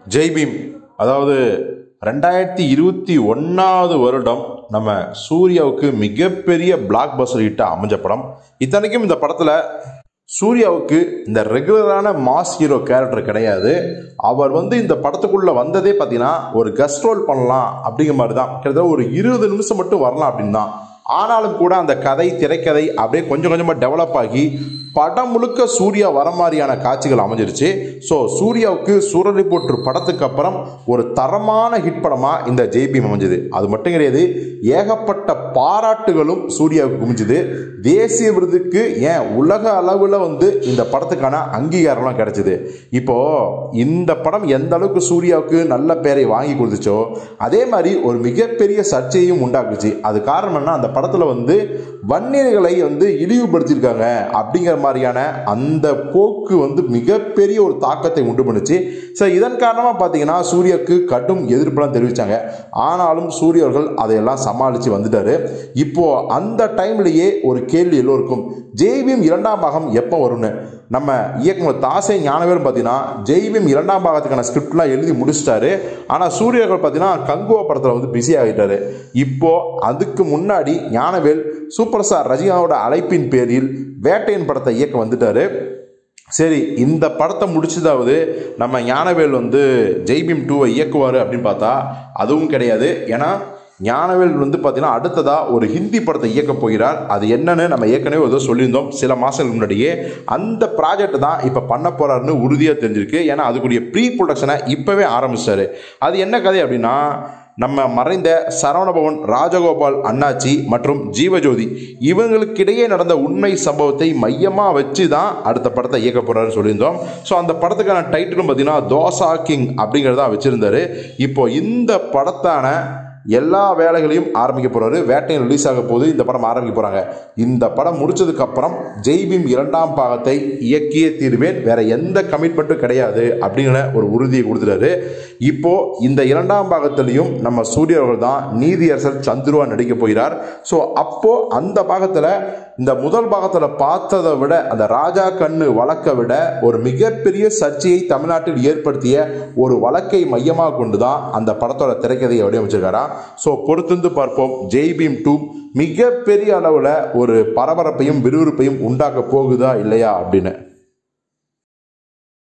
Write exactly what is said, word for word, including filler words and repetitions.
ஜெய் பீம். அதாவது ரெண்டாயிரத்தி இருபத்தி ஒன்றாவது வருடம் நம்ம சூர்யாவுக்கு மிகப்பெரிய பிளாக் பஸ்டர் ஹிட்டாக அமைஞ்ச படம். இத்தனைக்கும் இந்த படத்தில் சூர்யாவுக்கு இந்த ரெகுலரான மாஸ் ஹீரோ கேரக்டர் கிடையாது. அவர் வந்து இந்த படத்துக்குள்ளே வந்ததே பார்த்தீங்கன்னா ஒரு கெஸ்ட் ரோல் பண்ணலாம் அப்படிங்கிற மாதிரி தான். கிட்டத்தட்ட ஒரு இருபது நிமிஷம் மட்டும் வரலாம் அப்படின்னு தான். ஆனாலும் கூட அந்த கதை திரைக்கதை அப்படியே கொஞ்சம் கொஞ்சமாக டெவலப் ஆகி படம் முழுக்க சூர்யா வர மாதிரியான காட்சிகள் அமைஞ்சிருச்சு. ஸோ சூர்யாவுக்கு சூரரை ரிப்போர்ட்டர் படத்துக்கு அப்புறம் ஒரு தரமான ஹிட் படமாக இந்த ஜெய் பீம் அமைஞ்சது. அது மட்டும் கிடையாது, ஏகப்பட்ட பாராட்டுகளும் சூர்யாவுக்கு குமிஞ்சுது. தேசிய விருதுக்கு ஏன் உலக அளவில் வந்து இந்த படத்துக்கான அங்கீகாரம்லாம் கிடைச்சிது. இப்போது இந்த படம் எந்த அளவுக்கு சூர்யாவுக்கு நல்ல பேரை வாங்கி கொடுத்துச்சோ அதே மாதிரி ஒரு மிகப்பெரிய சர்ச்சையும் உண்டாக்குச்சு. அது காரணம்னா அந்த படத்தில் வந்து வன்னியர்களை வந்து இழிவுபடுத்தியிருக்காங்க அப்படிங்கிற மாதிரியான அந்த போக்கு வந்து மிகப்பெரிய ஒரு தாக்கத்தை உண்டு பண்ணுச்சு. ஸோ இதன் காரணமாக பார்த்தீங்கன்னா சூர்யாவுக்கு கடும் எதிர்ப்புலாம் தெரிவித்தாங்க. ஆனாலும் சூர்யவர்கள் அதையெல்லாம் சமாளித்து வந்துட்டாரு. இப்போ அந்த டைம்லேயே ஒரு கேள்வி எல்லோருக்கும், ஜெய் பீம் இரண்டாம் பாகம் எப்போ வரும்னு. நம்ம இயக்குனர் தாசை ஞானவேல் பார்த்தீங்கன்னா ஜெய் பீம் இரண்டாம் பாகத்துக்கான ஸ்கிரிப்ட்லாம் எழுதி முடிச்சிட்டாரு. ஆனால் சூர்யர்கள் பார்த்தீங்கன்னா கங்குவா படத்தில் வந்து பிஸி ஆகிட்டாரு. இப்போ அதுக்கு முன்னாடி ஞானவேல் சூப்பர் ஸ்டார் ரஜினிகாவோட அழைப்பின் பேரில் வேட்டையன் படத்தை இயக்க வந்துட்டாரு. சரி, இந்த படத்தை முடிச்சதாவது நம்ம ஞானவேல் வந்து ஜெய் பீம் டூவை இயக்குவார் அப்படின்னு பார்த்தா அதுவும் கிடையாது. ஏன்னா ஞானவேல் வந்து பார்த்தீங்கன்னா அடுத்ததாக ஒரு ஹிந்தி படத்தை இயக்க போகிறார். அது என்னன்னு நம்ம ஏற்கனவே ஏதோ சொல்லியிருந்தோம் சில மாதங்களுக்கு முன்னாடியே. அந்த ப்ராஜெக்ட் தான் இப்போ பண்ண போகிறாருன்னு உறுதியாக தெரிஞ்சிருக்கு. ஏன்னா அதுக்குரிய ப்ரீ ப்ரொடக்ஷனை இப்போவே ஆரம்பிச்சிட்டாரு. அது என்ன கதை அப்படின்னா, நம்ம மறைந்த சரவணபவன், ராஜகோபால் அண்ணாச்சி மற்றும் ஜீவஜோதி இவங்களுக்கிடையே நடந்த உண்மை சம்பவத்தை மையமாக வச்சு தான் அடுத்த படத்தை இயக்க போகிறாருன்னு சொல்லியிருந்தோம். ஸோ அந்த படத்துக்கான டைட்டிலும் பார்த்தீங்கன்னா தோசா கிங் அப்படிங்கிறதா வச்சுருந்தாரு. இப்போ இந்த படத்தான எல்லா வேலைகளையும் ஆரம்பிக்க போகிறாரு. வேட்டையன் ரிலீஸ் ஆக போது இந்த படம் ஆரம்பிக்க போகிறாங்க. இந்த படம் முடிச்சதுக்கப்புறம் ஜெய் பீம் இரண்டாம் பாகத்தை இயக்கியே தீர்வேன், வேற எந்த கமிட்மெண்ட்டும் கிடையாது அப்படிங்கிற ஒரு உறுதியை கொடுத்துட்டாரு. இப்போ இந்த இரண்டாம் பாகத்திலையும் நம்ம சூர்யவர்கள் தான் நீதியரசர் சந்துருவா நடிக்க போகிறார். ஸோ அப்போ அந்த பாகத்தில் இந்த முதல் பாகத்தில் பார்த்ததை விட அந்த ராஜா கண்ணு வழக்கை விட ஒரு மிகப்பெரிய சர்ச்சையை தமிழ்நாட்டில் ஏற்படுத்திய ஒரு வழக்கை மையமாக கொண்டு தான் அந்த படத்தோட திரைக்கதையை வடிவமைச்சிருக்காரா. ஸோ பொறுத்திருந்து பார்ப்போம் ஜெய் பீம் டூ மிகப்பெரிய அளவில் ஒரு பரபரப்பையும் விறுவிறுப்பையும் உண்டாக்க போகுதா இல்லையா அப்படின்னு.